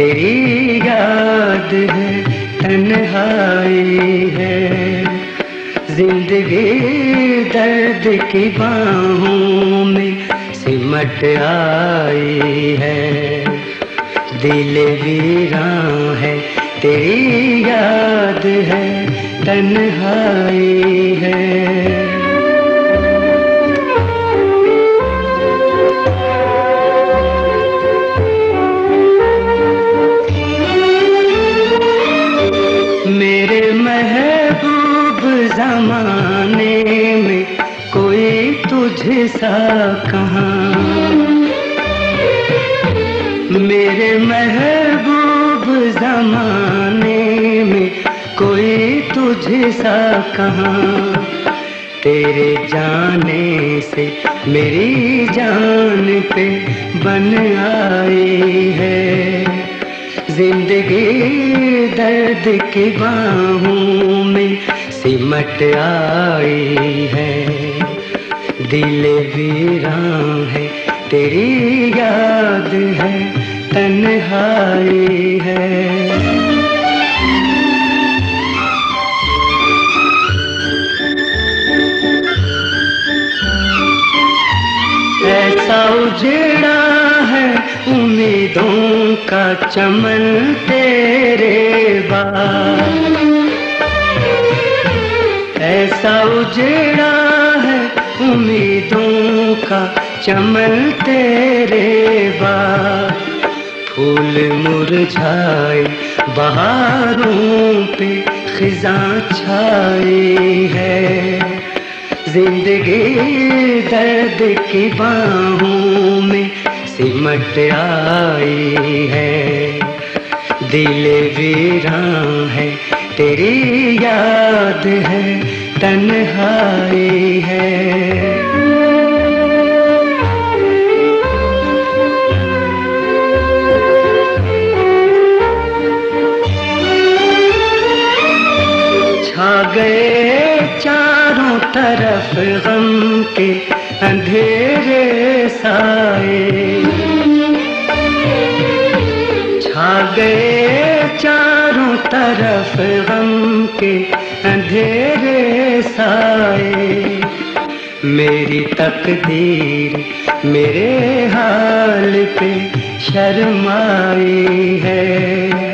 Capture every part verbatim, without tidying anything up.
तेरी याद है, तन्हाई है। जिंदगी दर्द की बाहों में सिमट आई है। दिल वीरां है, तेरी याद है, तन्हाई है। मेरे महबूब ज़माने में कोई तुझसा कहाँ। मेरे महबूब ज़माने में कोई तुझसा कहाँ। तेरे जाने से मेरी जान पे बन आई है। जिंदगी दर्द की बाहों में सिमट आई है। दिल वीरां है, तेरी याद है, तन्हाई है। ऐसा उजड़ा है उम्मीदों का चमन तेरे बाद। ऐसा उजड़ा है उम्मीदों का चमन तेरे बाद। फूल मुरझाए बहारों पे खिज़ां छाई है। जिंदगी दर्द की बाहों में सिमट आई है। दिल वीरां है, तेरी याद है, तन्हाई है। छा गए चारों तरफ गम के अंधेरे साए। छा गए चारों तरफ गम के अंधेरे साए। मेरी तकदीर मेरे हाल पे शर्माई है।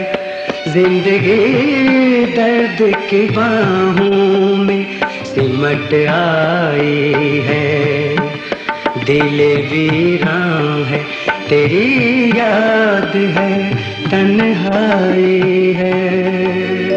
जिंदगी दर्द की बाहों में सिमट आई है। दिल वीरां है, तेरी याद है, तन्हाई है।